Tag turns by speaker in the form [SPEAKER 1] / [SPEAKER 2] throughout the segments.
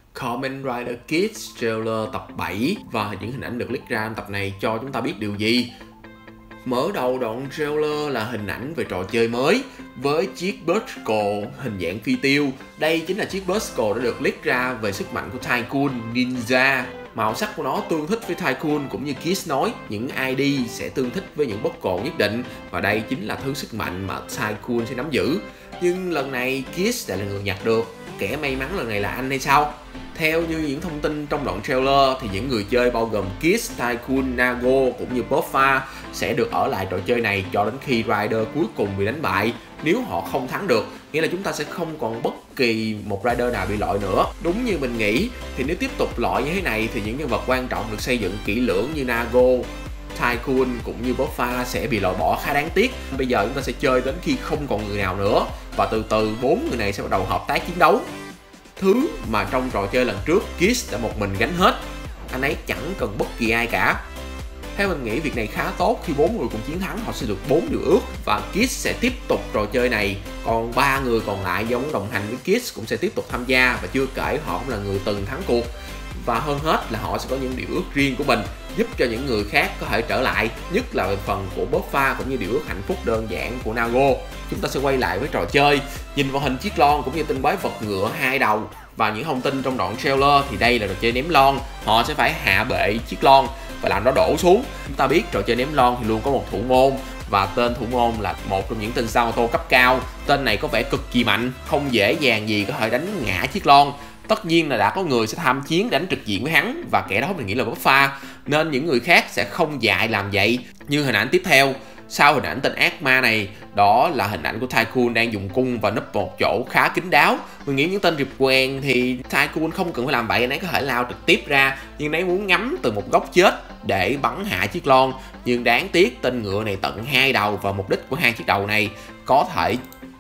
[SPEAKER 1] Kamen Rider Kids trailer tập 7 và những hình ảnh được leak ra trong tập này cho chúng ta biết điều gì? Mở đầu đoạn trailer là hình ảnh về trò chơi mới với chiếc Buzzsaw hình dạng phi tiêu. Đây chính là chiếc Buzzsaw đã được leak ra về sức mạnh của Tycoon Ninja. Màu sắc của nó tương thích với Tycoon cũng như Kids nói, những ID sẽ tương thích với những Buzzsaw nhất định và đây chính là thứ sức mạnh mà Tycoon sẽ nắm giữ. Nhưng lần này Kids lại là người nhặt được. Kẻ may mắn lần này là anh hay sao? Theo như những thông tin trong đoạn trailer thì những người chơi bao gồm Kids, Tycoon, Nago cũng như Buffa sẽ được ở lại trò chơi này cho đến khi Rider cuối cùng bị đánh bại. Nếu họ không thắng được, nghĩa là chúng ta sẽ không còn bất kỳ một Rider nào bị loại nữa. Đúng như mình nghĩ thì nếu tiếp tục loại như thế này thì những nhân vật quan trọng được xây dựng kỹ lưỡng như Nago, Tycoon cũng như Buffa sẽ bị loại bỏ khá đáng tiếc. Bây giờ chúng ta sẽ chơi đến khi không còn người nào nữa và từ từ 4 người này sẽ bắt đầu hợp tác chiến đấu. Thứ mà trong trò chơi lần trước Kids đã một mình gánh hết, anh ấy chẳng cần bất kỳ ai cả. Theo mình nghĩ việc này khá tốt, khi 4 người cùng chiến thắng họ sẽ được 4 điều ước và Kids sẽ tiếp tục trò chơi này, còn 3 người còn lại do muốn đồng hành với Kids cũng sẽ tiếp tục tham gia và chưa kể họ cũng là người từng thắng cuộc. Và hơn hết là họ sẽ có những điều ước riêng của mình, giúp cho những người khác có thể trở lại, nhất là về phần của Buffa cũng như điều ước hạnh phúc đơn giản của Nago. Chúng ta sẽ quay lại với trò chơi, nhìn vào hình chiếc lon cũng như tên quái vật ngựa 2 đầu. Và những thông tin trong đoạn trailer thì đây là trò chơi ném lon, họ sẽ phải hạ bệ chiếc lon và làm nó đổ xuống. Chúng ta biết trò chơi ném lon thì luôn có một thủ môn và tên thủ môn là một trong những tên sao ô tô cấp cao. Tên này có vẻ cực kỳ mạnh, không dễ dàng gì có thể đánh ngã chiếc lon. Tất nhiên là đã có người sẽ tham chiến đánh trực diện với hắn và kẻ đó mình nghĩ là Buffa, nên những người khác sẽ không dại làm vậy. Như hình ảnh tiếp theo, sau hình ảnh tên ác ma này, đó là hình ảnh của Tycoon đang dùng cung và núp một chỗ khá kín đáo. Mình nghĩ những tên rịp quen thì Tycoon không cần phải làm vậy, anh ấy có thể lao trực tiếp ra, nhưng anh ấy muốn ngắm từ một góc chết để bắn hạ chiếc lon. Nhưng đáng tiếc tên ngựa này tận 2 đầu và mục đích của 2 chiếc đầu này có thể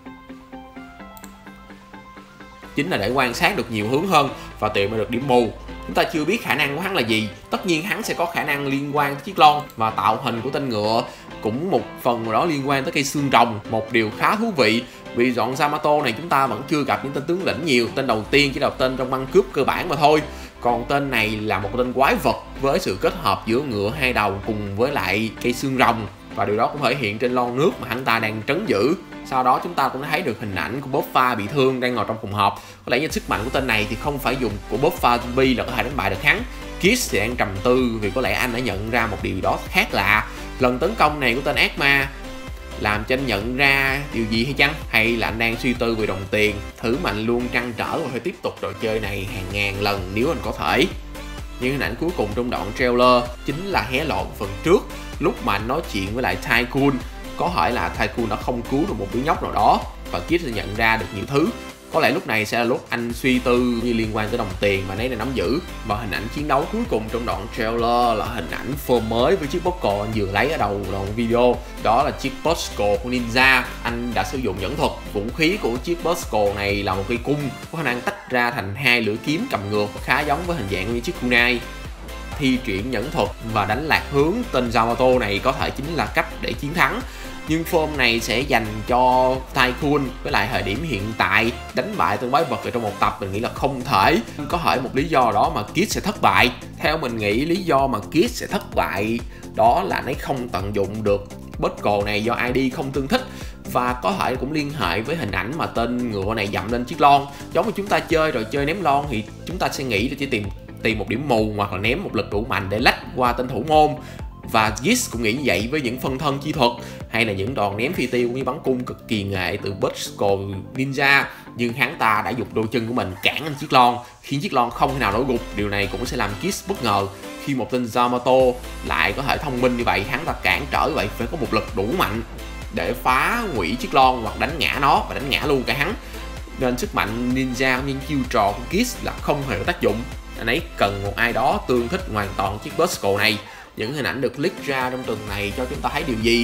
[SPEAKER 1] chính là để quan sát được nhiều hướng hơn và tìm được điểm mù. Chúng ta chưa biết khả năng của hắn là gì. Tất nhiên hắn sẽ có khả năng liên quan tới chiếc lon và tạo hình của tên ngựa cũng một phần nào đó liên quan tới cây xương rồng. Một điều khá thú vị vì dọn Yamato này chúng ta vẫn chưa gặp những tên tướng lĩnh nhiều. Tên đầu tiên chỉ là tên trong băng cướp cơ bản mà thôi. Còn tên này là một tên quái vật với sự kết hợp giữa ngựa 2 đầu cùng với lại cây xương rồng. Và điều đó cũng thể hiện trên lon nước mà hắn ta đang trấn giữ. Sau đó chúng ta cũng thấy được hình ảnh của Buffa bị thương đang ngồi trong phòng họp. Có lẽ như sức mạnh của tên này thì không phải dùng của Buffa zombie là có thể đánh bại được hắn. Kids thì đang trầm tư vì có lẽ anh đã nhận ra một điều đó khác lạ. Lần tấn công này của tên ác ma làm cho anh nhận ra điều gì hay chăng? Hay là anh đang suy tư về đồng tiền, thứ mà anh luôn trăn trở và phải tiếp tục trò chơi này hàng ngàn lần nếu anh có thể. Nhưng hình ảnh cuối cùng trong đoạn trailer chính là hé lộ phần trước, lúc mà anh nói chuyện với lại Tycoon. Có hỏi là Tycoon đã không cứu được một đứa nhóc nào đó và Kids sẽ nhận ra được nhiều thứ. Có lẽ lúc này sẽ là lúc anh suy tư như liên quan tới đồng tiền mà nấy đang nắm giữ. Và hình ảnh chiến đấu cuối cùng trong đoạn trailer là hình ảnh form mới với chiếc Buzzsaw anh vừa lấy ở đầu đoạn video. Đó là chiếc Buzzsaw của Ninja. Anh đã sử dụng nhẫn thuật. Vũ khí của chiếc Buzzsaw này là một cây cung có khả năng tách ra thành 2 lưỡi kiếm cầm ngược, khá giống với hình dạng như chiếc kunai. Thi triển nhẫn thuật và đánh lạc hướng tên Yamato này có thể chính là cách để chiến thắng. Nhưng form này sẽ dành cho Tycoon, với lại thời điểm hiện tại đánh bại tên quái vật ở trong một tập mình nghĩ là không thể. Có hỏi một lý do đó mà Kids sẽ thất bại. Theo mình nghĩ lý do mà Kids sẽ thất bại đó là nó không tận dụng được Buzzsaw này do ID không tương thích. Và có thể cũng liên hệ với hình ảnh mà tên ngựa này dậm lên chiếc lon. Giống như chúng ta chơi rồi chơi ném lon thì chúng ta sẽ nghĩ là chỉ tìm một điểm mù hoặc là ném một lực đủ mạnh để lách qua tên thủ môn. Và Kids cũng nghĩ như vậy với những phân thân chi thuật hay là những đòn ném phi tiêu như bắn cung cực kỳ nghệ từ Buzzsaw Ninja. Nhưng hắn ta đã dùng đôi chân của mình cản lên chiếc lon, khiến chiếc lon không thể nào nổi gục. Điều này cũng sẽ làm Kids bất ngờ khi một tên Yamato lại có thể thông minh như vậy. Hắn ta cản trở như vậy phải có một lực đủ mạnh để phá hủy chiếc lon hoặc đánh ngã nó và đánh ngã luôn cả hắn. Nên sức mạnh ninja như chiêu trò của Kids là không hề có tác dụng. Anh ấy cần một ai đó tương thích hoàn toàn chiếc Buzzsaw này. Những hình ảnh được leak ra trong tuần này cho chúng ta thấy điều gì?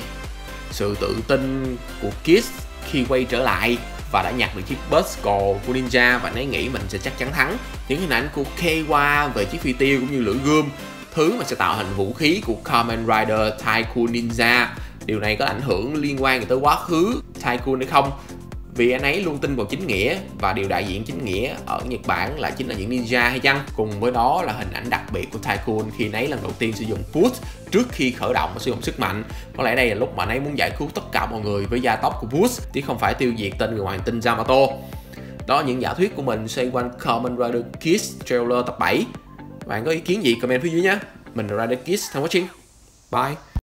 [SPEAKER 1] Sự tự tin của Kids khi quay trở lại và đã nhặt được chiếc Buzzsaw của Ninja và nấy nghĩ mình sẽ chắc chắn thắng. Những hình ảnh của Keiwa về chiếc phi tiêu cũng như lưỡi gươm, thứ mà sẽ tạo thành vũ khí của Kamen Rider Tycoon Ninja. Điều này có ảnh hưởng liên quan tới quá khứ Tycoon hay không? vì anh ấy luôn tin vào chính nghĩa, và điều đại diện chính nghĩa ở Nhật Bản chính là những ninja hay chăng? Cùng với đó là hình ảnh đặc biệt của Tycoon khi anh ấy lần đầu tiên sử dụng Boost trước khi khởi động và sử dụng sức mạnh. Có lẽ đây là lúc mà anh ấy muốn giải cứu tất cả mọi người với gia tốc của Boost, chứ không phải tiêu diệt tên người ngoài hành tinh Yamato. Đó là những giả thuyết của mình xoay quanh Kamen Rider Kids trailer tập 7. Bạn có ý kiến gì comment phía dưới nhé. Mình là Rider Kids, thanks for watching. Bye.